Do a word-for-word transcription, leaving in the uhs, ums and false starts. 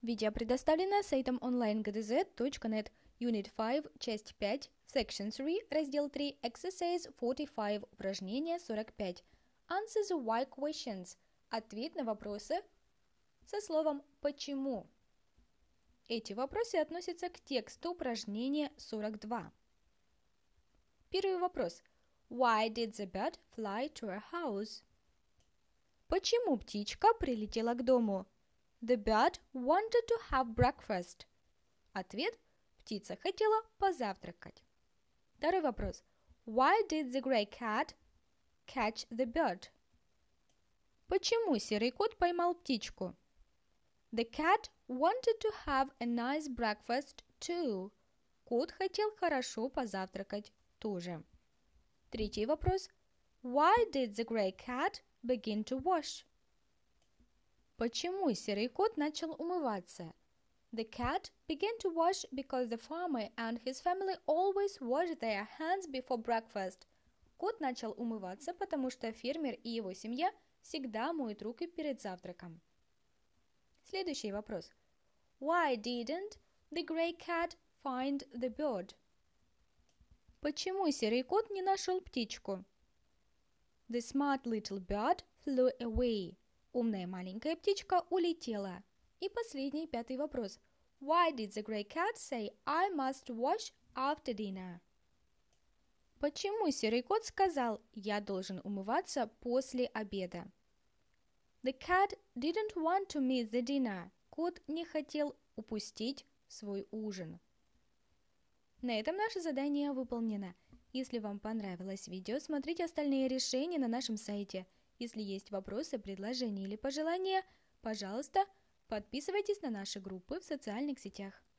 Видео предоставлено сайтом онлайн точка джи дэ зет точка нет, Unit пять, часть пять, Section три, раздел три, Exercise сорок пять, упражнение сорок пять. Answer the why questions. Ответ на вопросы со словом «почему». Эти вопросы относятся к тексту упражнения сорок два. Первый вопрос. Why did the bird fly to our house? Почему птичка прилетела к дому? The bird wanted to have breakfast. Ответ. Птица хотела позавтракать. Второй вопрос. Why did the gray cat catch the bird? Почему серый кот поймал птичку? The cat wanted to have a nice breakfast too. Кот хотел хорошо позавтракать тоже. Третий вопрос. Why did the gray cat begin to wash? Почему серый кот начал умываться? The cat began to wash because the farmer and his family always wash their hands before breakfast. Кот начал умываться, потому что фермер и его семья всегда моют руки перед завтраком. Следующий вопрос. Why didn't the gray cat find the bird? Почему серый кот не нашел птичку? The smart little bird flew away. Умная маленькая птичка улетела. И последний, пятый вопрос. Why did the gray cat say I must wash after dinner? Почему серый кот сказал «я должен умываться после обеда»? The cat didn't want to miss the dinner. Кот не хотел упустить свой ужин. На этом наше задание выполнено. Если вам понравилось видео, смотрите остальные решения на нашем сайте. Если есть вопросы, предложения или пожелания, пожалуйста, подписывайтесь на наши группы в социальных сетях.